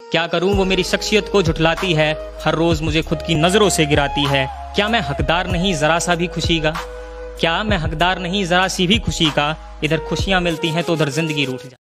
क्या करूं वो मेरी शख्सियत को झुठलाती है, हर रोज मुझे खुद की नजरों से गिराती है। क्या मैं हकदार नहीं जरा सा भी खुशी का, क्या मैं हकदार नहीं जरा सी भी खुशी का, इधर खुशियां मिलती हैं तो उधर जिंदगी रूठ जाती है।